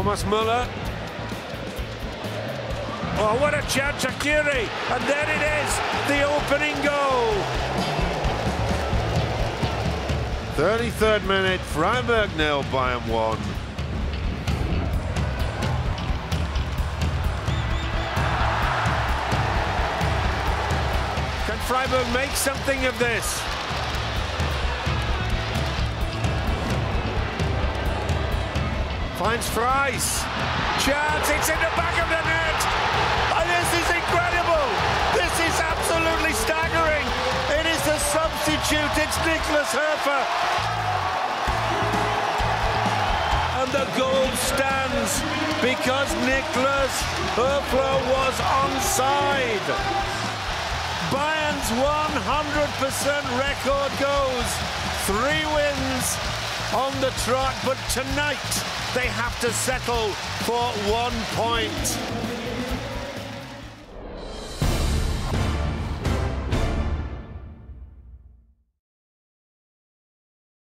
Thomas Müller. Oh, what a chance, Shaqiri! And there it is, the opening goal. 33rd minute, Freiburg 0, Bayern 1. Can Freiburg make something of this? Finds Fries. Chance, it's in the back of the net. And this is incredible. This is absolutely staggering. It is the substitute, it's Niklas Höfer. And the goal stands because Niklas Höfer was onside. Bayern's 100% record goes. 3 wins on the trot, but tonight they have to settle for 1 point.